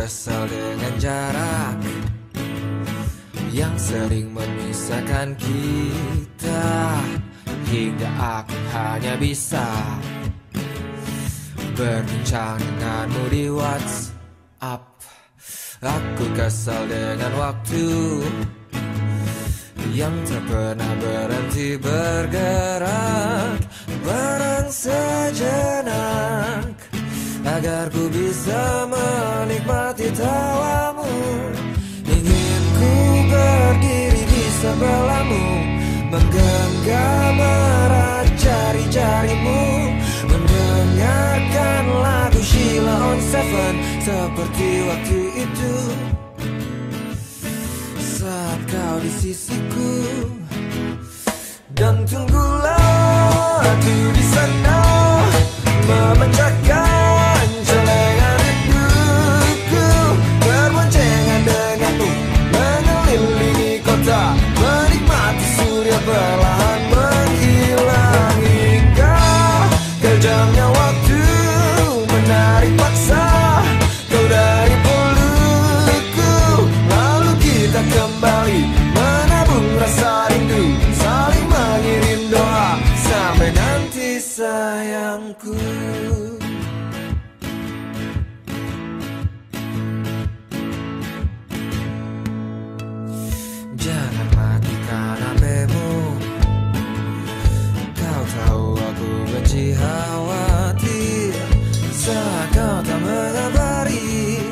kesal dengan jarak yang sering memisahkan kita, hingga aku hanya bisa berbincang denganmu di WhatsApp. Aku kesal dengan waktu yang tak pernah berhenti bergerak. Barang sejenak agar ku bisa menikmati tawamu. Ingin ku berdiri di sebelahmu, menggenggam erat jari-jarimu, mendengarkan lagu Sheila on 7 seperti waktu itu saat kau di sisiku. Dan tunggulah aku di sana, memecahkan celengan rinduku, berboncengan denganmu, mengelilingi kota, menikmati surya perlahan menghilang, hingga kejamnya waktu menarik paksa kau dari pelukku. Lalu kita kembali menabung rasa rindu, saling mengirim doa sampai nanti sayangku. Jangan matikan HP-mu, kau tahu aku benci khawatir saat kau tak mengabari.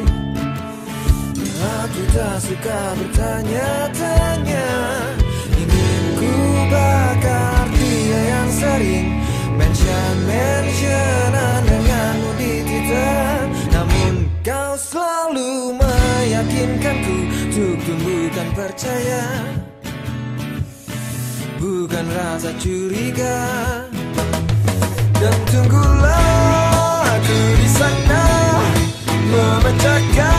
Aku tak suka bertanya-tanya, ingin ku bakar dia yang sering mention-mentionan denganmu di Twitter. Namun kau selalu meyakinkanku untuk tumbuhkan percaya, bukan rasa curiga. Dan tunggulah aku di sana, memecahkan